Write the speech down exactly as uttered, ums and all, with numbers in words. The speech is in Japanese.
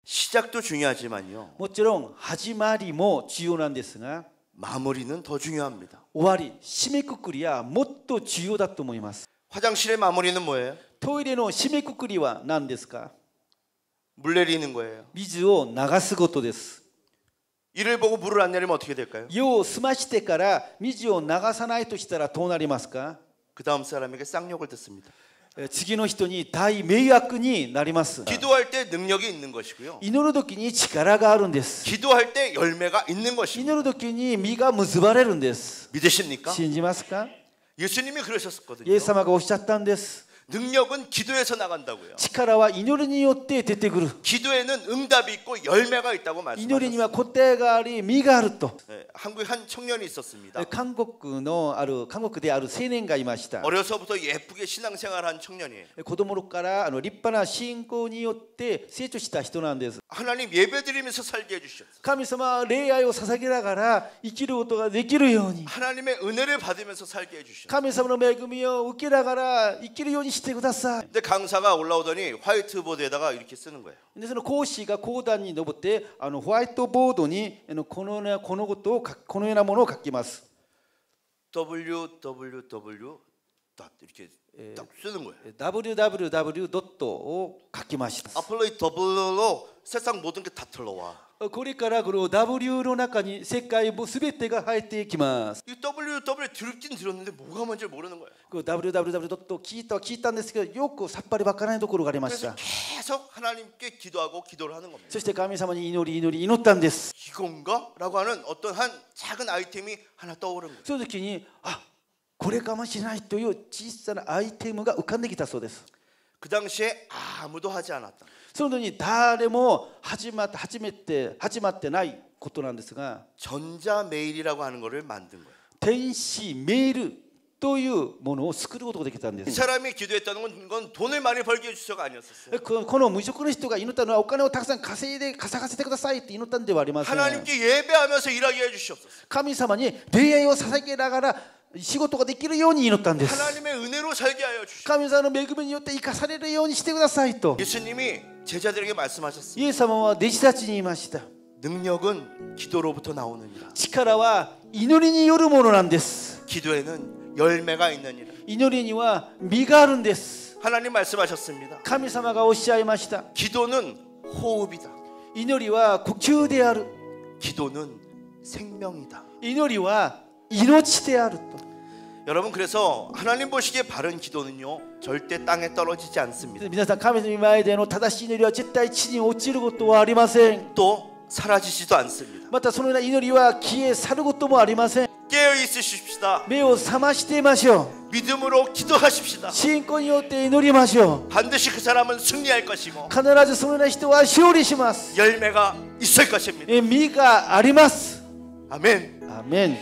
시작도 중요하지만요. もちろん始まりも重要なんですが、 마무리는 더 중요합니다. 終わり、締めくくりはもっと重要だと思います。 화장실의 마무리는 뭐예요? トイレの締めくくりは何ですか？ 물 내리는 거예요. 水を流すことです。 이를 보고 물을 안 내리면 어떻게 될까요? 湯を済ましてから水を流さないとしたらどうなりますか？ 그 다음 사람에게 쌍욕을 듣습니다. 次の人に大迷惑になります。 기도할 때 능력이 있는 것이고요. 祈る時に力があるんです。 기도할 때 열매가 있는 것입니다. 祈る時に実が結ばれるんです。 믿으십니까? 信じますか？ 예수님이 그러셨거든요. イエス様がおっしゃったんです。 능력은 기도에서 나간다고요. 力は祈りによって出てくる。 기도에는 응답이 있고 열매가 있다고 祈りに 말씀하셨어요. は答えがあり、実があると。 네, 한국에 한 청년이 있었습니다. 韓国のある韓国である青年がいました。 어려서부터 예쁘게 신앙생활한 청년이에요. 子供の頃からあの立派な信仰によって成長した人なんです。 하나님 예배드리면서 살게 해주셨어요. 神様は礼拝を捧げながら生きることができるように、 하나님의 은혜를 받으면서 살게 해주셨어요. 神様の恵みを受けながら生きるようにしてください。 근데 강사가 올라오더니 화이트보드에다가 이렇게 쓰는 거예요. でその講師が講談に登ってあのホワイトボードにあのこのようなこのことを書きこのようなものを書きます。 더블유 더블유 더블유 이렇게 딱 쓰는 거예요. ダブリューダブリューダブリュー ドットを書きました。 앞으로 이 더블로 세상 모든 게 다 틀러와. これからこの ダブリュー の中に世界もすべてが入っていきます。 이 더블유 더블유 들었긴 들었는데 뭐가 뭔지 모르는 거예요. この ダブリューダブリューダブリュー ドットを聞いたは聞いたんですけど、よくさっぱりわからないところがありまし 그래서 た。 계속 하나님께 기도하고 기도를 하는 겁니다. そして神様に祈り祈り祈ったんです。 이건가? 라고 하는 어떤 한 작은 아이템이 하나 떠오른 거예요. その時に、あ、これかもしれないという小さなアイテムが浮かんできたそうです。 그 당시에 아무도 하지 않았다. その時に誰も始まって始めて始まってないことなんですが、 전자 메일이라고 하는 것을 만든 거예요. 電子メールというものを作ることができたんで 이 す。 사람이 기도했다는 건, 건 돈을 많이 벌게 해주셔가 아니었었어요. ここの無職の人が祈ったのはお金をたくさん稼いで稼がせてくださいって祈ったんではありません。 하나님께 예배하면서 일하게 해주셨었어요. 神様に礼拝を捧げながら仕事ができるように祈ったんです。 하나님의 은혜로 살게 하여 주셨어요. 神様の恵みによって生かされるようにしてくださいと 예수님이 제자들에게 말씀하셨습니다. イエス様は弟子たちに言いました。 능력은 기도로부터 나오느니라. 力は祈りによるものなんです。 기도에는 열매가 있느니라. 祈りには実があるんです。 하나님 말씀하셨습니다. 神様がおっしゃいました。 기도는 호흡이다. 祈りは呼吸である。 기도는 생명이다. 祈りは命であると。 여러분 그래서 하나님 보시기에 바른 기도는요 절대 땅에 떨어지지 않습니다. 皆さん、神様の前での正しい祈りは絶対地に落ちることはありません。 또 사라지지도 않습니다. またそのような祈りは消え去ることもありません。 깨어 있으십시다. 目を覚ましていましょう。 믿음으로 기도하십시다. 信仰によって祈りましょう。 반드시 그 사람은 승리할 것이고 必ずそのような人は勝利します。 열매가 있을 것입니다. 実があります。 아멘. アーメン。